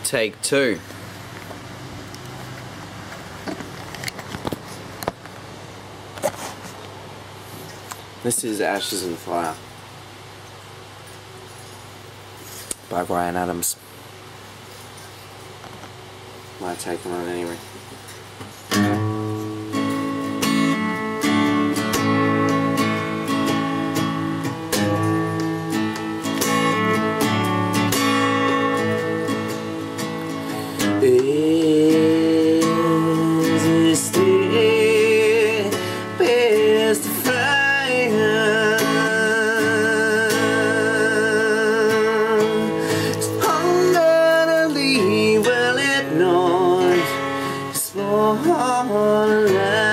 Take two. This is Ashes and Fire by Bryan Adams. My take on it anyway. Is it best to fire? I'm gonna leave well at night. Spotlight.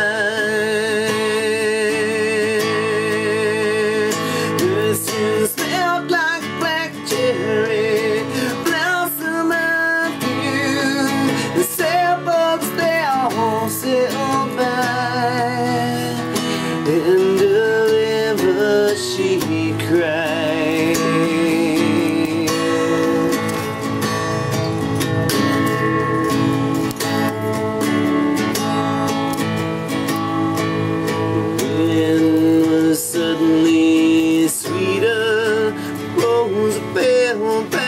The skin smelled like black cherry blossom. The sailboats, they all sail by, and the river she cried. The wind was suddenly sweeter, rose a bell back.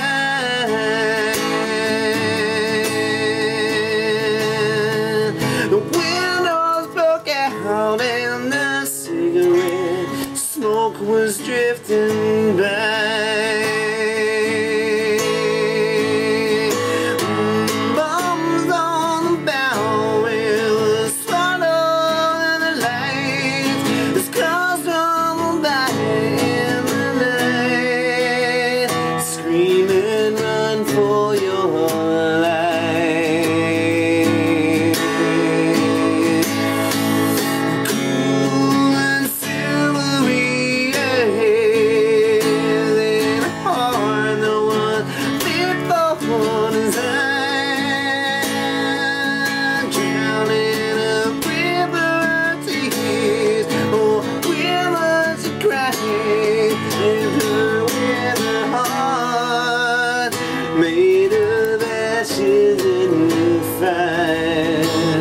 The windows broke out and the cigarette smoke was drifting by. Bombs on the bow were swallowed in the light. The cars rumbled by in the night, screaming, run for your life. Made of ashes in fire.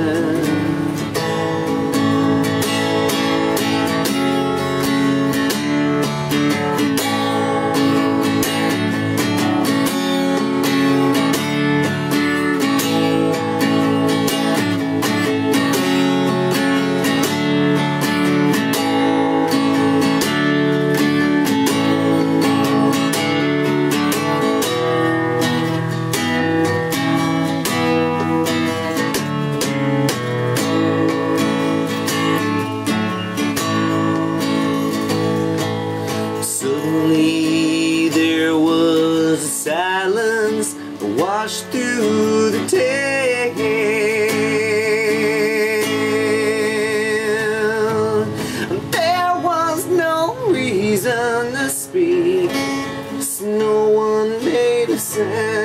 Suddenly there was a silence washed through the town. There was no reason to speak, no one made a sound.